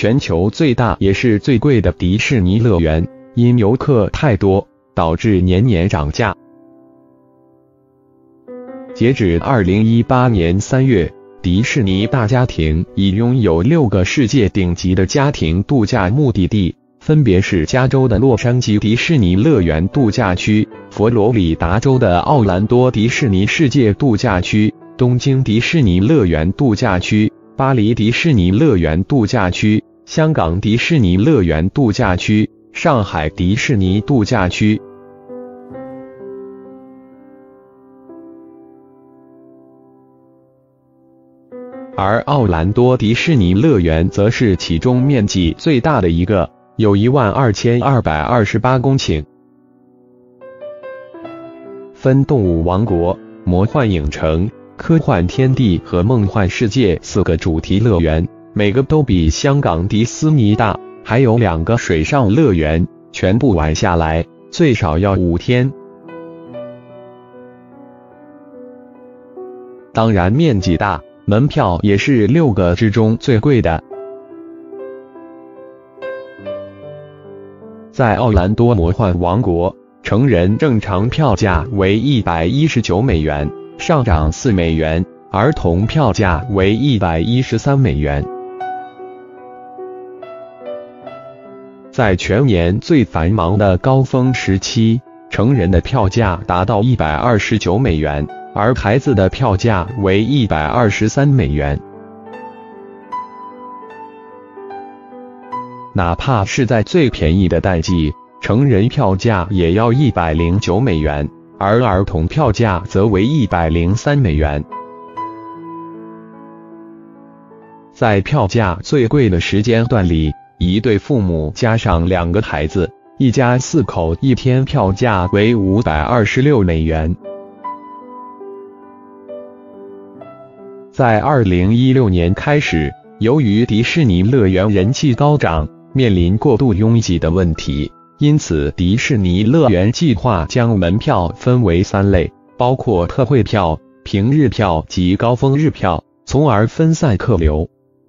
全球最大也是最贵的迪士尼乐园，因游客太多，导致年年涨价。截止2018年3月，迪士尼大家庭已拥有6个世界顶级的家庭度假目的地，分别是加州的洛杉矶迪士尼乐园度假区、佛罗里达州的奥兰多迪士尼世界度假区、东京迪士尼乐园度假区、巴黎迪士尼乐园度假区、香港迪士尼乐园度假区、上海迪士尼度假区。而奥兰多迪士尼乐园则是其中面积最大的一个，有12228公顷。分动物王国、魔幻影城、科幻天地和梦幻世界4个主题乐园，每个都比香港迪士尼大，还有2个水上乐园，全部玩下来最少要5天。当然面积大，门票也是6个之中最贵的。在奥兰多魔幻王国，成人正常票价为119美元，上涨4美元，儿童票价为113美元。在全年最繁忙的高峰时期，成人的票价达到129美元，而孩子的票价为123美元。哪怕是在最便宜的淡季，成人票价也要109美元，而儿童票价则为103美元。在票价最贵的时间段里，一对父母加上2个孩子，一家4口一天票价为526美元。在2016年开始，由于迪士尼乐园人气高涨，面临过度拥挤的问题，因此迪士尼乐园计划将门票分为3类，包括特惠票、平日票及高峰日票，从而分散客流。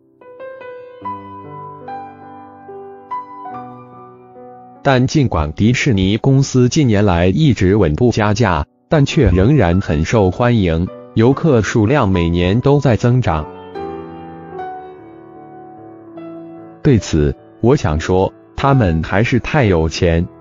但尽管迪士尼公司近年来一直稳步加价，但却仍然很受欢迎，游客数量每年都在增长。对此，我想说，他们还是太有钱，